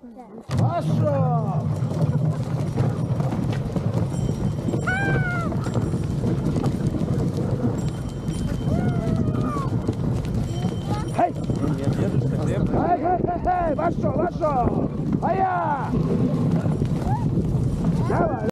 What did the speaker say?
Пошел! Хей! Нет, дедушка, крепко. Хей! Пошел! А я! Давай!